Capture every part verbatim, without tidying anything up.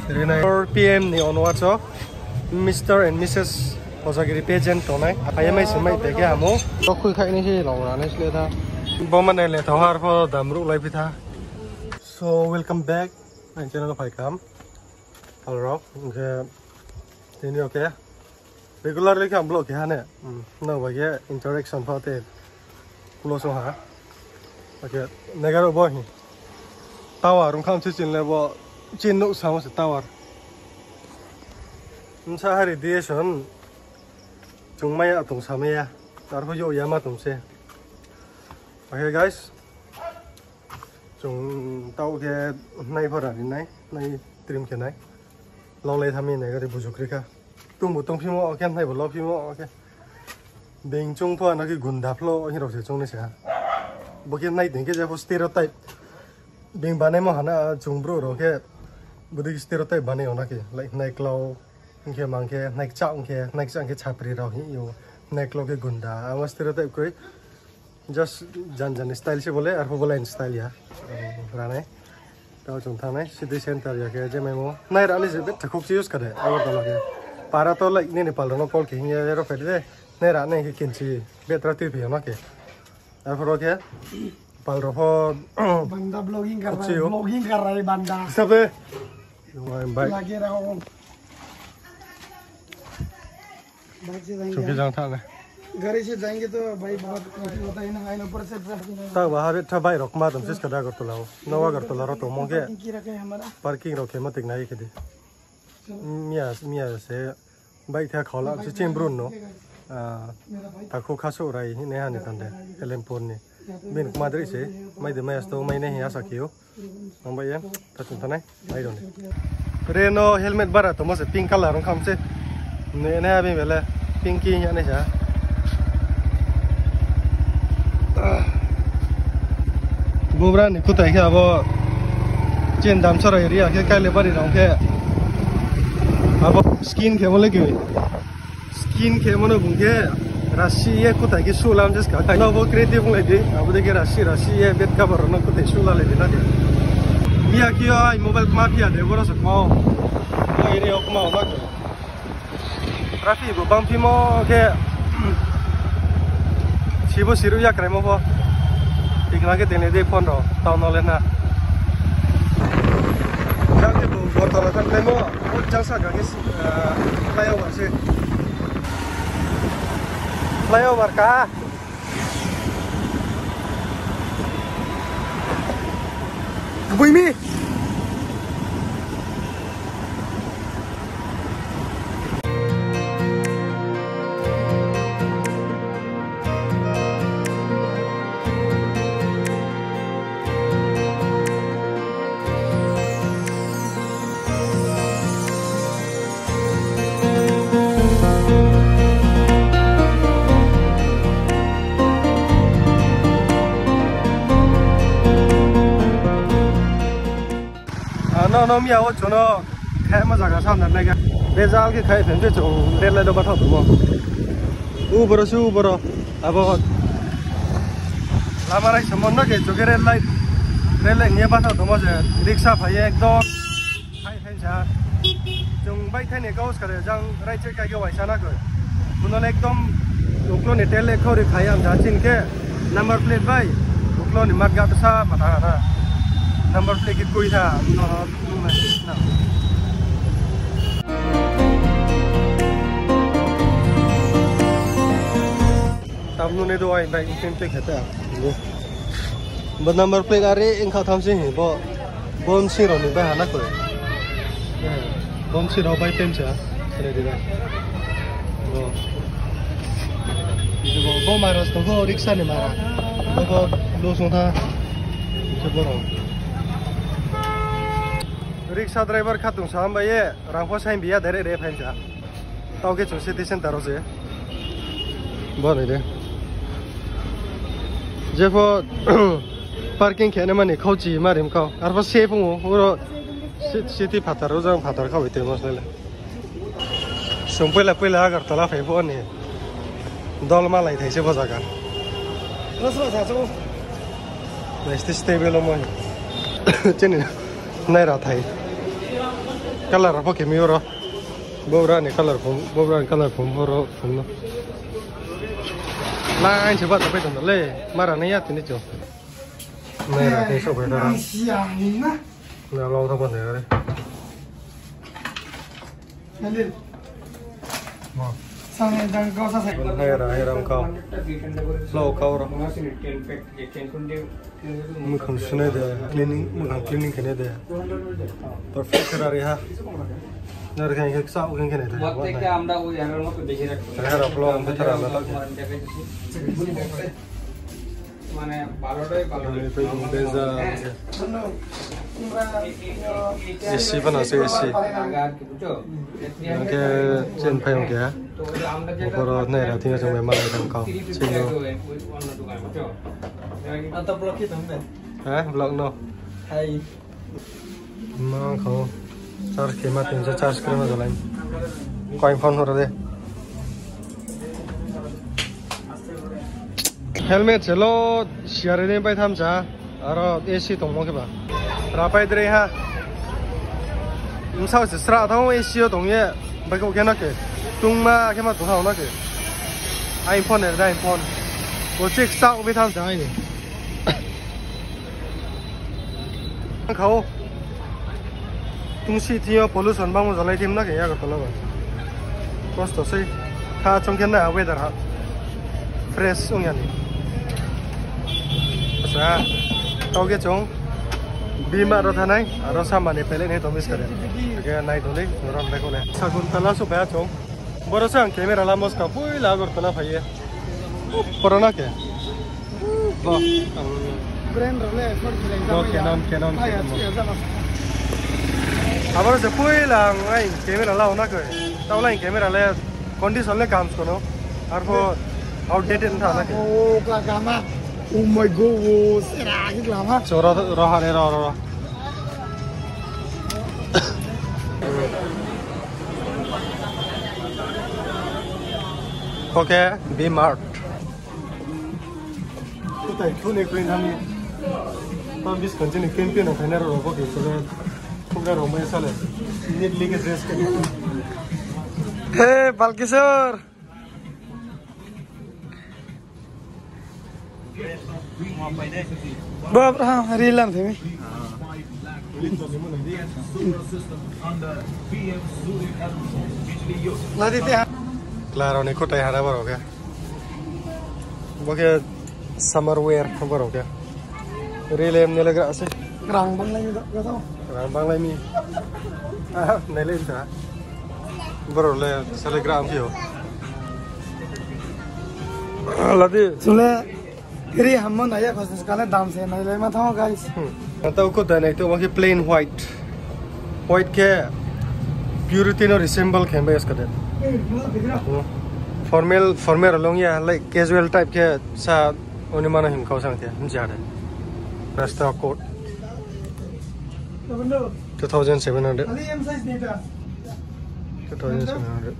four P M ni onwards o Mister and Missus Hosagiri pageant tonai ayamai semai bege amo tokhui khai ni hi long rane sle tha bomane le thawar pho damru lai pi tha. So welcome back my channel phai kam alro ke tini okay regularly kam blog ke hane no bage interaction pho te close ha okay negaro bo hi tower rung kham chi chin le bo chin no sam se tower sa hari radiation chung mai atung samaya tar pho yo yama tung se. Okay guys chung tau ke nai pho ra ni nai nai trim ke nai long le thami ne ga ri bujuk ri kha tung bu tung phi mo kem nai bo lo phi mo okay ding chung pho na ki gun da phlo hi ro se chung ne se bo kem nai ding ke ja pho stereotype ding banai mo hana chung bro ro ke budi stereotype banai ona ke like nai klau ke mang ke nai chang ke nai chang ke chapri ro hi yo nai klau ke gunda ama stereotype koi just jan jan style se bole ar pho bole style ya rane tao chung thang nai city center ya ke je mai mo nai ra le je bet thakuk se use kare agar to lage para to like ne nepal ro call ke ya ro fer de nai ra ne ke kin chi betra ti phi ma ke ar pho ke pal ro pho बंदा blogging कर रहा है blogging कर रहा है बंदा सब भाई लगे रहो बाइक से जाएंगे चुकी जान था ना घर से जाएंगे तो भाई बहुत कॉफी होता है ना आइन ऊपर से ता बाहर था भाई रोकमा तुम सिस कदा कर तो लाओ नवा कर तो ला रो तो मोगे की रखे हमारा पार्किंग रोके मत नहीं के दे मिया मिया से बाइक था खोला से चेंब्रुन नो आ ताको खासो राई ने हानि तंदे एलेम्पोन ने बिन माद्री से मैं दे मैं तो मैं नहीं आ सकियो हम भैया तो चिंता नहीं आई डोंट रेनो हेलमेट बारा तो मसे पिंक कलर रंग खम से ने ने अभी वेले पिंकी या ने जा बुबरा नि कुताई के अब चेन दाम सरा एरिया के काले बारी रंग के अब स्किन के बोले के स्किन के मनो बुंगे राशि ये कुताई के सुलाम जस का ना वो क्रिएटिव ले दे अब देखिए राशि राशि ये बेट का बरो ना कुताई सुला ले देना दे मिया कियो आई मोबाइल माफिया दे बोलो सको एरिया को मा ट्रैफिक बम फिमो के सिबो सिरु या क्रेमो को इकना के देने दे फोन रो टाउन ले ना जाके तो बोतल का क्रेमो वो जैसा का के फ्लाईओवर से फ्लाईओवर का बुईमी no no mi ao chono khai ma jaga sam na ga bezal ke khai phen pe chong red light ba tho du mo u boro su boro abo lama rai samon na ke joge red light red light ne ba tho du mo je rickshaw phai ekdom khai khai ja jong bai khai ne gaus kare jang rai che kai ge wai sa na ko bunol ekdom uklo ne tel le khori khai am ja chin ke number plate bai uklo ni mat ga sa ma na na number plate ki koi tha no no na tam nu ne do ai bai pin te khata lo ba number plate are in kha tham se he bo bom si ro ni ba hana ko bom si ro bai tem cha re de lo bo bo maros to go rickshaw ne mara bo lo so tha che bo ro rickshaw driver खातुं साम बाये रांफो sign बिया धरे रे फाइनजा तावके छु city centre से बने रे जेफो पार्किंग खेने माने खौची मारिम खाव आरो सेफ हो ओरो सिटी फातार जों फातार खावैते मसले संपैला पैला आगर तला फाइबो नि दल मालाय थाइसे बजागा रसवा जाजो नेक्स्ट स्टेबल म चेनि नायरा थाइ color apa kami orang bawa ni color pun bawa color pun orang pun no lain cepat tapi tu le marah ni ya tini tu merah ni sok berdarah siang ni na nah lau tak pun deh Nalil mau sangat jangan kau sasai merah merah kau lau kau orang mukang sini deh cleaning mukang cleaning kene deh perfect kerari ha नर कहीं के साउ कहीं के नहीं थे वक्त क्या हमदा वो यार लोग को देखे रख यार आप लोग हम बेहतर आना था माने बालोडे बालोडे पे बेजा एसी बना से एसी आगार के पूछो के चेन फाइव क्या तो हमदा के ऊपर नहीं रहती है जो मैं मार देता हूँ चलो atau blok itu kan हैं ब्लॉग नो hai माँ खाओ चार्ज के माते हैं चार्ज करने में चलाएं कोई फोन हो रहा है हेलमेट चलो शेयर नहीं पाई थाम जा और एसी तो मौके बा रापाई दरे हा इंसाव से सरा था वो एसी तो ये बाकी वो क्या ना के तुम माँ क्या माँ तुहां ना के आईफोन है आईफोन वो चेक साउ भी थाम जा ही खाओ तुम सी थी पोल्यूशन बांग मुझे लाइट ना के यार करता लगा कॉस्ट तो सही था चंगे ना वेदर हा फ्रेश उन्हें नहीं अच्छा तो क्या चों बीमा रहा नहीं और सामान्य पहले नहीं तो मिस करे क्या नहीं तो नहीं नरम देखो ले शकुंतला सुबह चों बरसा अंक कैमरा ला मस्का पूरी लागो तला भाई है पुराना क्या brand role for no Canon Canon अब से पूरी लांग आई कैमरा लाओ ना कोई तब लाइन कैमरा ले कंडीशन ले काम सुनो और वो आउटडेटेड था ना oh kelakama oh my god oh serah gitu lama चोरा रहा नहीं रहा रहा ओके बी मार्ट तो तू ने कोई नाम तो बीस घंटे ने कैंपियन है ना रोबो के तो पूरा रोम में साले नीट लेके ड्रेस के हे बालकिशोर Bapak हाँ रीलाम थे मैं लादी थे Claro, ni kota yang ada baru ke? Bagai summer wear baru ke? Relem ni lagi asih. kerang bang lagi tak kau tahu Rambang lagi ni. Ah, ni lagi sah. Baru le selegram kio. Ladi. सुने करी हम नया कोशिश करने दाम से नहीं ले मैं था guys Atau kota ni tu bagai plain white. White ke purity no resemble kan bias kata. Formal formal along ya like casual type ke sa oni mana him kau sang dia menjadi. Rasta coat two thousand seven hundred. kali M size ni dah two thousand seven hundred.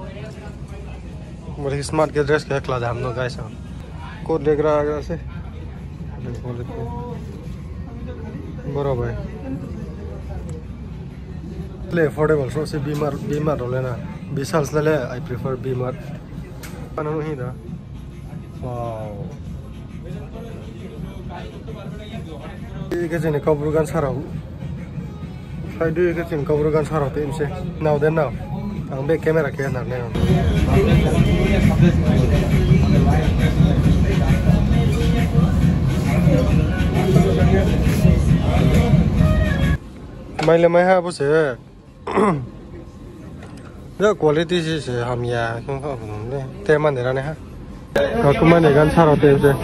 बड़ी smart के dress के class हम लोग guys coat देख रहा है से बराबर ले अफोर्डेबल सो से बीमार बीमार हो लेना बीस साल से ले आई प्रेफर बीमार पाना नहीं था वाओ ये कैसे ने कवर गान सारा फाइड ये कैसे कवर गान सारा तो इनसे now then now ang be camera kaya na ngayon may lamay ha po siya the quality siya hamya kung ka kung ne tema nila ne ha kakuman ne gan saro te siya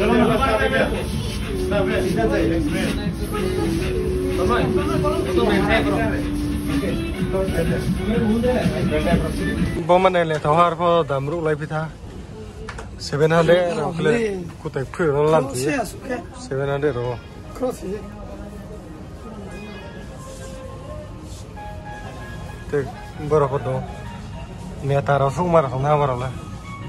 Boma này là tháo hoa po đam rụng lại phi tha seven hundred rồi kle cụ thể phơi nó làm gì seven hundred rồi cross ये thế bơ rồi đó mẹ ta rồi không mà không nào vào rồi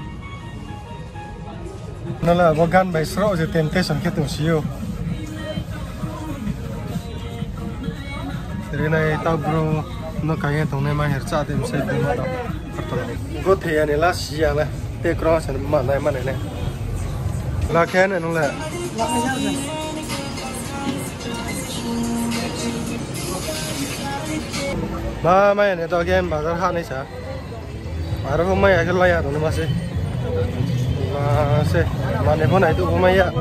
nó là có gan bài sro thì temptation cái tổ siêu thế này tao bro nó cái nghe thằng này mà hết cha thì mình sẽ bị mất đâu có thể này là xì à này tê cross sẽ mà này mà này này là cái này nó là ba mấy này tao game mà cái hát này sao à đó không mấy cái loại à tụi nó mà sẽ mà sẽ mà này hôm nay tụi không mấy à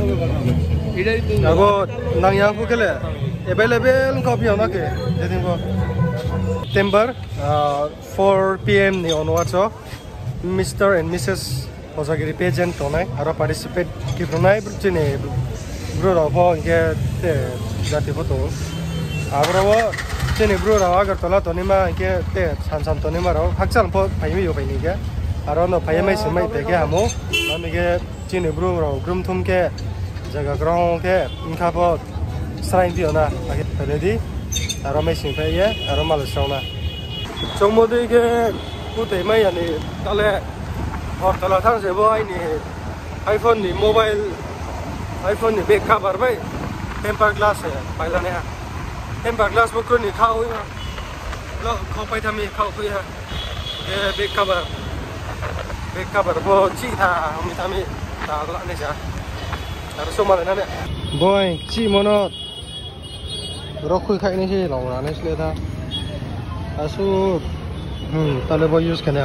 Ako nang yang ko kele available copy on okay. Jadi ko September uh, four p m ni onwards so Mister and Missus Hosagiri pageant tonai aro participate ki pronai brutine bro ro ko ke te jati photo abro wo tene bro ro agar tola tonima ke te san san tonima ro haksan pho phaimi yo paini ke aro no phaimai semai te ke amo ami ke tene bro ro grum thum ke jaga grong ke inka po srain dio na ready aro mai sing pe ye aro mal song na chong mo de ke ku te mai ani tale hor tala thang se bo ai ni iPhone ni mobile iPhone ni back cover bai tempered glass hai paila ne tempered glass bo ko ni khao hi lo kho pai thami khao phi ha ye back cover back cover bo chi tha mi thami ta la ne ja Harus sama lah ni. Boy, cik mana? Rokok kai ni sih, lawan ni sih dah. Asu, hmm, tak boleh use kena.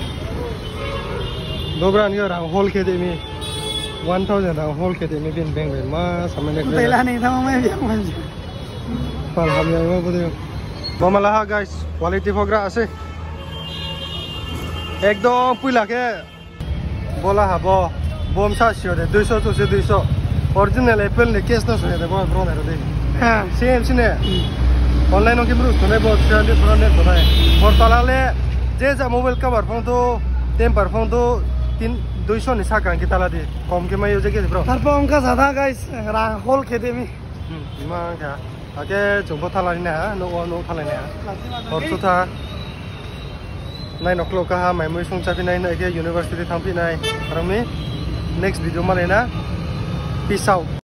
Dobran ni orang hold ke demi one thousand orang hold ke demi bin bank bank mas sama ni. Tela ni sama mai biar manja. Pal ham yang apa tu? Mama lah guys, quality fogra ase. Ekdom pula ke? Bola habo, bom sa sio de two hundred to two hundred. Original Apple ni case na so de bo drone ro de. Ha, Same sine. Online ke bro tone bo three hundred drone ne tone. Por talale je ja mobile cover phone to temper phone to तीन two hundred ni sakang kita la di. Kom ke mai je ke bro. Tarpa onka sada guys, ra hol khede mi. Hmm, ma kya. Age jumbo thala ni na no no thala ni. Or to tha nine o'clock ka ha mai moi sung cha pi nai na ke university thang pi nai. Rami next video ma le na. Peace out.